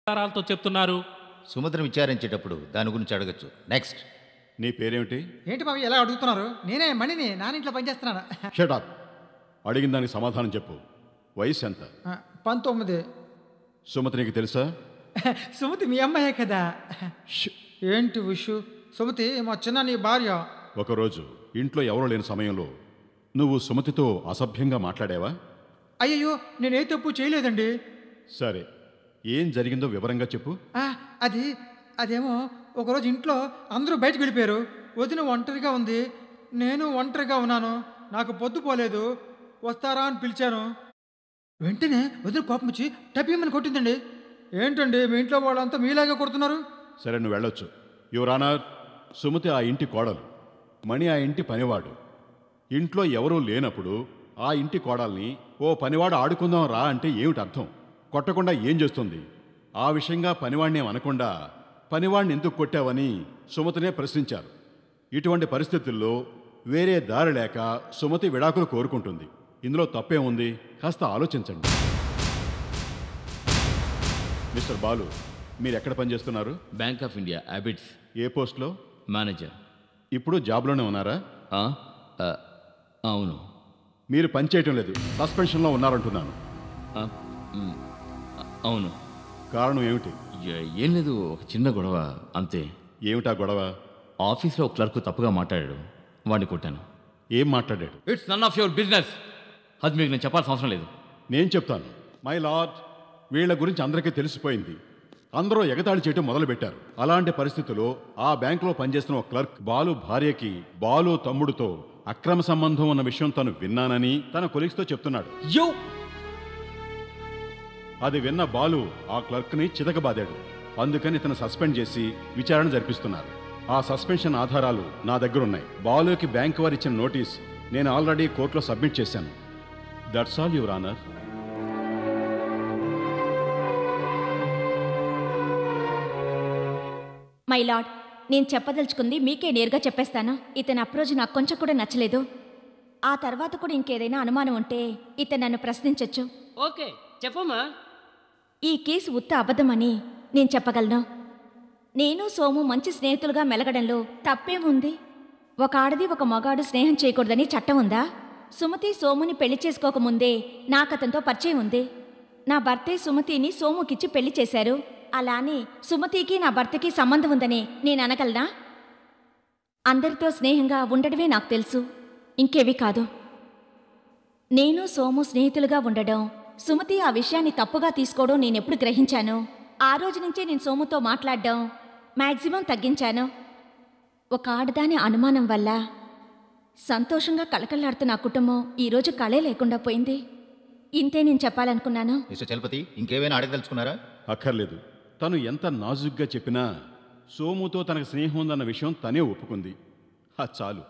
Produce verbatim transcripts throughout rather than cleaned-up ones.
ఆధారాలతో చెప్తున్నారు? సుమతిని విచారించేటప్పుడు దాని గురించి అడగచ్చు. నెక్స్ట్. నీ పేరేమిటి? ఏంటి బాబు ఎలా అడుగుతున్నారు? నేనే మణిని, నానింట్లో పనిచేస్తున్నాను. Shut up. అడిగిన దానికి సమాధానం చెప్పు. వయసు ఎంత? పంతొమ్మిది. సుమతి నీకు తెలుసా? సుమతి మీ అమ్మాయే కదా. ఏంటి విషు? సుమతి మా చిన్న నీ భార్య. ఒకరోజు ఇంట్లో ఎవరో లేని సమయంలో నువ్వు సుమతితో అసభ్యంగా మాట్లాడావా? అయ్యయ్యో, నేనే తప్పు చేయలేదండి. సరే, ఏం జరిగిందో వివరంగా చెప్పు. అది అదేమో ఒకరోజు ఇంట్లో అందరూ బయటకు వెళ్ళిపోయారు. వదిన ఒంటరిగా ఉంది, నేను ఒంటరిగా ఉన్నాను. నాకు పొద్దు పోలేదు. వస్తారా అని పిలిచాను. వెంటనే వదిన కోపం వచ్చి టపిమని కొట్టిందండి. ఏంటండి మీ ఇంట్లో వాళ్ళంతా మీలాగే కొడుతున్నారు? సరే, నువ్వు వెళ్ళొచ్చు. యువర్ ఆనర్, సుమతి ఆ ఇంటి కోడలు, మణి ఆ ఇంటి పనివాడు. ఇంట్లో ఎవరూ లేనప్పుడు ఆ ఇంటి కోడల్ని ఓ పనివాడు ఆడుకుందాం రా అంటే ఏమిటి అర్థం? కొట్టకుండా ఏం చేస్తుంది? ఆ విషయంగా పనివాడిని అనకుండా పనివాడిని ఎందుకు కొట్టావని సుమతినే ప్రశ్నించారు. ఇటువంటి పరిస్థితుల్లో వేరే దారి లేక సుమతి విడాకులు కోరుకుంటుంది. ఇందులో తప్పే ఉంది? కాస్త ఆలోచించండి. మిస్టర్ బాలు, మీరు ఎక్కడ పనిచేస్తున్నారు? Bank of India, Abids. ఏ పోస్ట్లో? మేనేజర్. ఇప్పుడు జాబ్లోనే ఉన్నారా? అవును. మీరు పనిచేయటం లేదు, సస్పెన్షన్లో ఉన్నారంటున్నాను. అవును. కారణం ఏమిటి? ఏం లేదు, ఒక చిన్న గొడవ అంతే. ఏమిటా గొడవ? ఆఫీస్లో ఒక క్లర్క్ తప్పుగా మాట్లాడాడు, వాడిని కొట్టాను. ఏం మాట్లాడాడు? It's none of your business. అది మీకు నేను చెప్పాల్సిన అవసరం లేదు. నేను చెప్తాను. మై లార్డ్, వీళ్ళ గురించి అందరికీ తెలిసిపోయింది. అందరూ ఎగతాళి చేయటం మొదలుపెట్టారు. అలాంటి పరిస్థితుల్లో ఆ బ్యాంకులో పనిచేస్తున్న ఒక క్లర్క్ బాలు భార్యకి బాలు తమ్ముడితో అక్రమ సంబంధం ఉన్న విషయం తను విన్నానని తన కొలీగ్స్తో చెప్తున్నాడు. యో అది విన్న బాలు ఆ క్లర్క్ని చితకబాదాడు. అందుకని తను సస్పెండ్ చేసి విచారణ జరిపిస్తున్నారు. ఆ సస్పెన్షన్ ఆధారాలు నా దగ్గర ఉన్నాయి. బాలుకి బ్యాంక్ వారు ఇచ్చిన నోటీస్ నేను ఆల్రెడీ కోర్టులో సబ్మిట్ చేశాను. That's all your honour. My lord, నేను చెప్పదలుచుకుంది మీకే నేరుగా చెప్పేస్తాను. ఇతని అప్రోచ్ నాకు కొంచెం కూడా నచ్చలేదు. ఆ తర్వాత కూడా ఇంకేదైనా అనుమానం ఉంటే ఇతను నన్ను ప్రశ్నించొచ్చు. ఓకే, చెప్పమ్మా. ఈ కేసు ఉత్త అబద్ధమని నేను చెప్పగలను. నేను సోము మంచి స్నేహితులుగా మెలగడంలో తప్పేముంది? ఒక ఆడది ఒక మగాడు స్నేహం చేయకూడదని చట్టం ఉందా? సుమతి సోముని పెళ్లి చేసుకోకముందే నాకు అతనితో పరిచయం ఉంది. నా భర్తే సుమతిని సోముకిచ్చి పెళ్లి చేశారు. అలానే సుమతికి నా భర్తకి సంబంధం ఉందని నేను అనగలనా? అందరితో స్నేహంగా ఉండడమే నాకు తెలుసు, ఇంకేవి కాదు. నేను సోము స్నేహితులుగా ఉండడం, సుమతి ఆ విషయాన్ని తప్పుగా తీసుకోవడం నేనెప్పుడు గ్రహించాను. ఆ రోజు నుంచే నేను సోముతో మాట్లాడడం మ్యాక్సిమం తగ్గించాను. ఒక ఆడదాని అనుమానం వల్ల సంతోషంగా కళకళలాడుతున్న నా కుటుంబం ఈరోజు కళే లేకుండా పోయింది. ఇంతే నేను చెప్పాలనుకున్నాను. మిస్టర్ చలపతి, ఇంకేమైనా అడగదలుచుకున్నారా? అక్కర్లేదు. తను ఎంత నాజుగ్గా చెప్పినా సోముతో తనకు స్నేహం ఉందన్న విషయం తనే ఒప్పుకుంది. అది చాలు.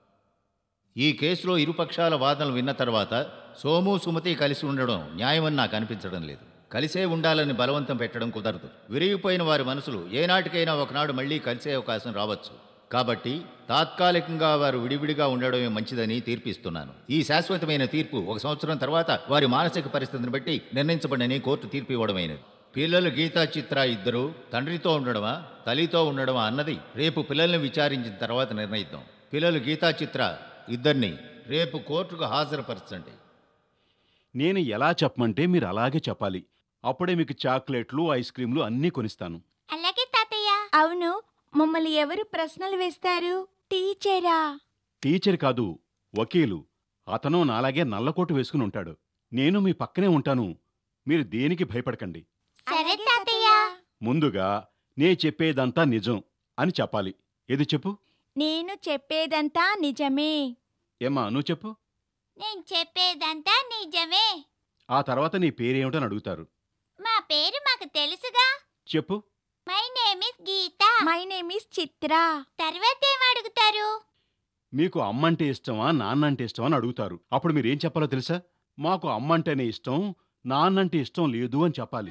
ఈ కేసులో ఇరుపక్షాల వాదనలు విన్న తర్వాత సోము సుమతి కలిసి ఉండడం న్యాయమని నాకు అనిపించడం లేదు. కలిసే ఉండాలని బలవంతం పెట్టడం కుదరదు. విరిగిపోయిన వారి మనసులు ఏనాటికైనా ఒకనాడు మళ్ళీ కలిసే అవకాశం రావచ్చు. కాబట్టి తాత్కాలికంగా వారు విడివిడిగా ఉండడమే మంచిదని తీర్పిస్తున్నాను. ఈ శాశ్వతమైన తీర్పు ఒక సంవత్సరం తర్వాత వారి మానసిక పరిస్థితిని బట్టి నిర్ణయించబడని కోర్టు తీర్పు ఇవ్వడమైనది. పిల్లలు గీతా చిత్ర ఇద్దరు తండ్రితో ఉండడమా తల్లితో ఉండడమా అన్నది రేపు పిల్లల్ని విచారించిన తర్వాత నిర్ణయిద్దాం. పిల్లలు గీతా చిత్ర ఇద్దరిని రేపు కోర్టుకు హాజరుపరచండి. నేను ఎలా చెప్పమంటే మీరు అలాగే చెప్పాలి. అప్పుడే మీకు చాక్లెట్లు ఐస్ క్రీంలు అన్నీ కొనిస్తాను. అలాగే తాతయ్య. అవును, మమ్మల్ని ఎవరు ప్రశ్నలు వేస్తారు? టీచరా? టీచర్ కాదు, వకీలు. అతను నాలాగే నల్లకోటు వేసుకుని ఉంటాడు. నేను మీ పక్కనే ఉంటాను. మీరు దేనికి భయపడకండి. సరే తాతయ్య. ముందుగా నే చెప్పేదంతా నిజం అని చెప్పాలి. ఏది చెప్పు? నేను చెప్పేదంతా నిజమే. ఏమ్మా, నువ్వు చెప్పు. నేను చెప్పేదంతా నిజమే. ఆ తర్వాత నీ పేరేమిటని అడుగుతారు. మా పేరు మాకు తెలుసుగా. చెప్పు. My name is Geetha. My name is Chitra. తర్వాత ఏం అడుగుతారు? మీకు అమ్మంటే ఇష్టమా నాన్నంటే ఇష్టమా అని అడుగుతారు. అప్పుడు మీరేం చెప్పాలో తెలుసా? మాకు అమ్మంటేనే ఇష్టం, నాన్నంటే ఇష్టం లేదు అని చెప్పాలి.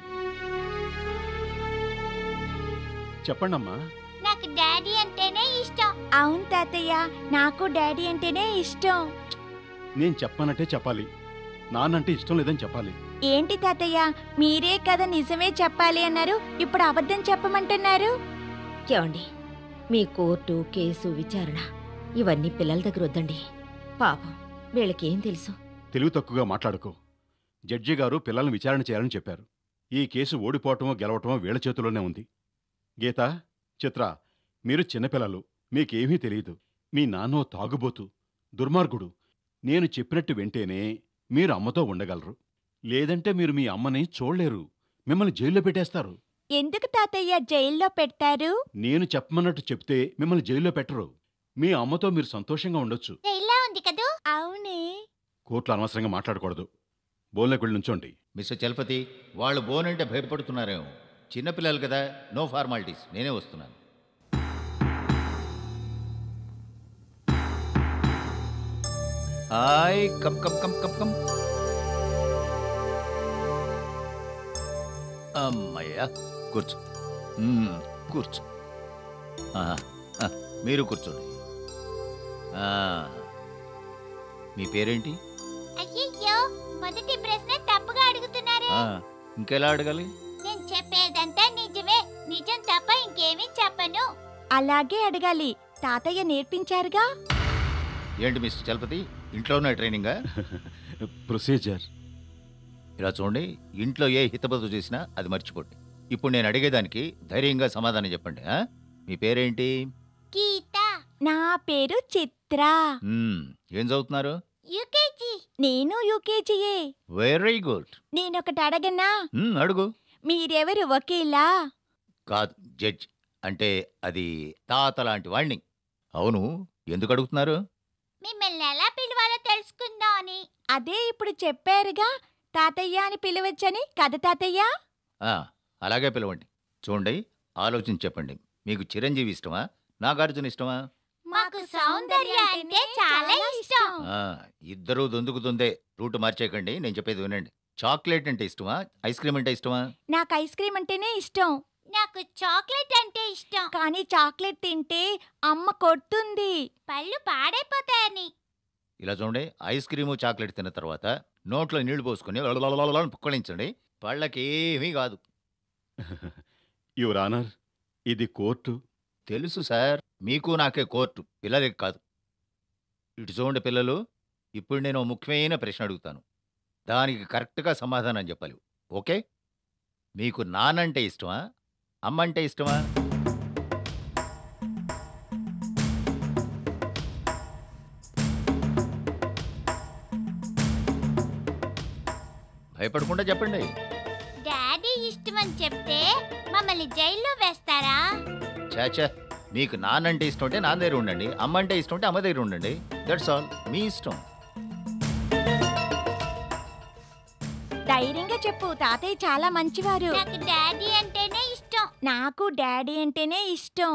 చెప్పండమ్మా. నాకు డాడీ అంటేనే ఇష్టం. అవును తాతయ్య, నాకు డాడీ అంటేనే ఇష్టం. నేను చెప్పనట్టే చెప్పాలి. నాన్నంటే ఇష్టం లేదని చెప్పాలి. ఏంటి తాతయ్య, మీరే కదా నిజమే చెప్పాలి అన్నారు, ఇప్పుడు అబద్ధం చెప్పమంటున్నారు? ఏమండి, మీ కోర్టు కేసు విచారణ ఇవన్నీ పిల్లల దగ్గర వద్దండి. పాపం వీళ్ళకేం తెలుసు? తెలివి తక్కువగా మాట్లాడుకో. జడ్జి గారు పిల్లల్ని విచారణ చేయాలని చెప్పారు. ఈ కేసు ఓడిపోవటమో గెలవటమో వీళ్ళ చేతుల్లోనే ఉంది. గీత, చిత్ర, మీరు చిన్నపిల్లలు, మీకేమీ తెలియదు. మీ నాన్నో తాగుబోతు, దుర్మార్గుడు. నేను చెప్పినట్టు వింటేనే మీరు అమ్మతో ఉండగలరు. లేదంటే మీరు మీ అమ్మని చూడలేరు. మిమ్మల్ని జైల్లో పెట్టేస్తారు. ఎందుకు తాతయ్య జైల్లో పెట్టారు? నేను చెప్పమన్నట్టు చెప్తే మిమ్మల్ని జైల్లో పెట్టరు. మీ అమ్మతో మీరు సంతోషంగా ఉండొచ్చు. జైల్లో ఉంది కదూ? అవునే. కోర్టులో అనవసరంగా మాట్లాడకూడదు. బోన్లోకి వెళ్ళి నుంచోండి. మిస్టర్ చలపతి, వాళ్ళు బోనంటే భయపడుతున్నారేమో. చిన్నపిల్లలు కదా, నో ఫార్మాలిటీస్, నేనే వస్తున్నాను. Hi, come come come come come. అమ్మయ్యా, కూర్చో. మ్మ్, కూర్చో. ఆ, ఆ, మీరు కూర్చోండి. ఆ, మీ పేరేంటి? అయ్యయ్యో, మొదటి ప్రశ్న తప్పుగా అడుగుతున్నారే. ఆ, ఇంకెలా అడగాలి? నేను చెప్పేదంతా నిజమే, నిజం తప్ప ఇంకేమీ చెప్పను. అలాగే అడగాలి, తాతయ్య నేర్పించారుగా. ఏంటి మిస్టర్ చలపతి, ఇంట్లోనే ట్రైనింగా? ప్రొసీజర్. ఇలా చూడండి, ఇంట్లో ఏ హితబోధ చేసినా అది మర్చిపోండి. ఇప్పుడు నేను అడిగేదానికి ధైర్యంగా సమాధానం చెప్పండి. ఆ? మీ పేరేంటి? గీత. నా పేరు చిత్ర. మ్మ్, ఏం చదువుతున్నారు? యూకేజీ. నేను యూకేజీయే. Very good. నేనొకటి అడగనా? మ్మ్, అడుగు. మీరెవరు ఒకేలా? కాదు, జడ్జ్ అంటే అది తాత లాంటి వాణ్ణి. అవును, ఎందుకు అడుగుతున్నారు? మిమ్మల్ని ఎలా పిలవాలో తెలుసుకుందాం అని. అదే ఇప్పుడు చెప్పారుగా, తాతయ్య అని పిలవచ్చని కదా తాతయ్య? ఆ, అలాగే పిలవండి. చూడండి, ఆలోచించి చెప్పండి. మీకు చిరంజీవి ఇష్టమా, నాగార్జున ఇష్టమా? మాకు సౌందర్య అంటే చాలా ఇష్టం. ఆ, ఇద్దరూ దొందుకుతుందే. రూట్ మార్చేయకండి, నేను చెప్పేది వినండి. చాక్లెట్ అంటే ఇష్టమా, ఐస్ క్రీమ్ అంటే ఇష్టమా? నాకు ఐస్ క్రీమ్ అంటేనే ఇష్టం. నాకు చాక్లెట్ అంటే ఇష్టం. కానీ చాక్లెట్ తింటే అమ్మ కొడుతుంది. పళ్ళు పాడైపోతాయని. ఇలా చూడండి, ఐస్ క్రీము చాక్లెట్ తిన్న తర్వాత నోట్లో నీళ్లు పోసుకొని పుక్కలించండి. పళ్ళకి ఏమీ కాదు. యువర్ ఆనర్, ఇది కోర్టు. తెలుసు సార్, మీకు నాకే కోర్టు, పిల్లలకి కాదు. ఇటు చూడండి పిల్లలు, ఇప్పుడు నేను ఓ ముఖ్యమైన ప్రశ్న అడుగుతాను. దానికి కరెక్ట్గా సమాధానం చెప్పాలి. ఓకే? మీకు నానంటే ఇష్టమా, అమ్మంటే ఇష్టమా? భయపడకుండా చెప్పండి. డాడీ ఇష్టమని చెప్తే మమ్మల్ని జైల్లో వేస్తారా? చాచా, మీకు నానంటే ఇష్టం అంటే నాన్న దగ్గర ఉండండి, అమ్మ అంటే ఇష్టం అంటే అమ్మ దగ్గర ఉండండి. దట్స్ ఆల్, మీ ఇష్టం. ధైర్యంగా చెప్పు, తాతయ్య చాలా మంచివారు. నాకు డాడీ అంటేనే ఇష్టం. నాకు డాడీ అంటేనే ఇష్టం.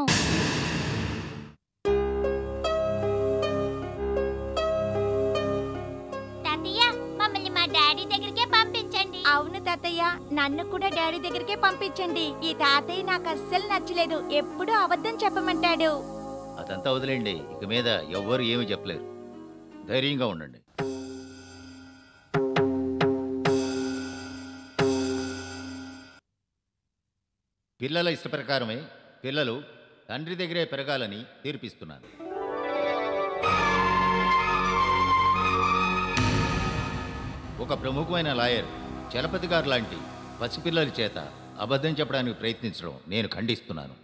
తాతయ్య, మమ్మల్ని మా డాడీ దగ్గరికే పంపించండి. అవును తాతయ్య, నన్ను కూడా డాడీ దగ్గరికే పంపించండి. ఈ తాతయ్య నాకు అస్సలు నచ్చలేదు, ఎప్పుడూ అబద్ధం చెప్పమంటాడు. అదంతా వదిలేండి, ఇక మీద ఎవ్వరు ఏమీ చెప్పలేరు. ధైర్యంగా ఉండండి. పిల్లల ఇష్ట ప్రకారమే పిల్లలు తండ్రి దగ్గరే పెరగాలని తీర్పిస్తున్నాను. ఒక ప్రముఖమైన లాయర్ చలపతి గారు లాంటి పసిపిల్లల చేత అబద్ధం చెప్పడానికి ప్రయత్నించడం నేను ఖండిస్తున్నాను.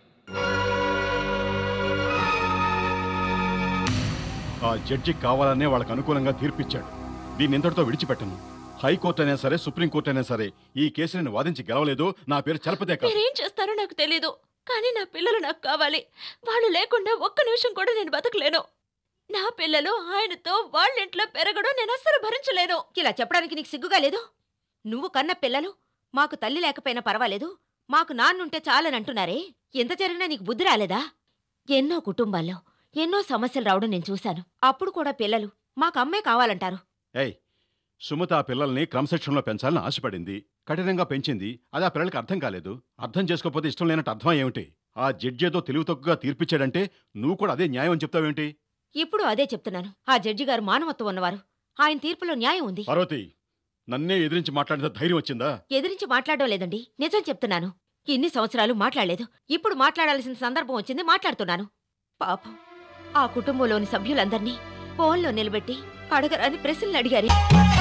ఆ జడ్జి కావాలనే వాళ్ళకు అనుకూలంగా తీర్పిచ్చాడు. దీన్ని ఇంతటితో విడిచిపెట్టను. హైకోర్టు అయినా సరే, సుప్రీంకోర్టు అయినా సరే ఈ కేసు నేను వాదించి గెలవలేదు. నా పేరు చలపతే కాదు. మీరేం చేస్తారో నాకు తెలీదు, కానీ నా పిల్లలు నాకు కావాలి. వాళ్ళు లేకుండా ఒక్క నిమిషం కూడా నేను బతకలేను. నా పిల్లలు ఆయనతో వాళ్ళ ఇంట్లో పెరగడం నేను అస్సలు భరించలేను. ఇలా చెప్పడానికి నీకు సిగ్గుగా లేదు? నువ్వు కన్న పిల్లలు మాకు తల్లి లేకపోయినా పర్వాలేదు, మాకు నాన్నుంటే చాలని అంటున్నారే. ఎంత జరిగినా నీకు బుద్ధి రాలేదా? ఎన్నో కుటుంబాల్లో ఎన్నో సమస్యలు రావడం నేను చూశాను. అప్పుడు కూడా పిల్లలు మాకు అమ్మే కావాలంటారు. ఏయ్, సుమత ఆ పిల్లల్ని క్రమశిక్షణలో పెంచాలని ఆశపడింది, కఠినంగా పెంచింది. అది ఆ పిల్లలకి అర్థం కాలేదు. అర్థం చేసుకోకపోతే ఇష్టం లేనట్టు అర్థం ఏమిటి? ఆ జడ్జి ఏదో తెలివి తక్కువగా తీర్పిచ్చాడంటే నువ్వు కూడా అదే న్యాయం అని చెప్తావేంటి? ఇప్పుడు అదే చెప్తున్నాను. ఆ జడ్జి గారు మానవత్వం ఉన్నవారు. ఆయన తీర్పులో న్యాయం ఉంది. పార్వతి, నన్నే ఎదిరించి మాట్లాడిన ధైర్యం వచ్చిందా? ఎదిరించి మాట్లాడడం లేదండి, నిజం చెప్తున్నాను. ఇన్ని సంవత్సరాలు మాట్లాడలేదు, ఇప్పుడు మాట్లాడాల్సిన సందర్భం వచ్చింది, మాట్లాడుతున్నాను. పాపం ఆ కుటుంబంలోని సభ్యులందర్నీ ఫోన్లో నిలబెట్టి అడగరాని ప్రశ్నలు అడిగారు.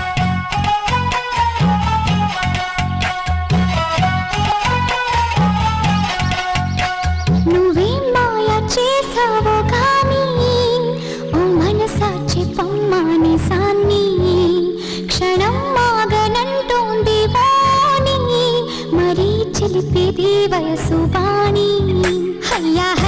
నువ్వేం మాయ చేసావో కానీ ఓ మనసాచి పమ్మాని సాన్ని క్షణం మాగనంటోంది వాణి మరీ చిలిపేది వయసు వాణి. అయ్యా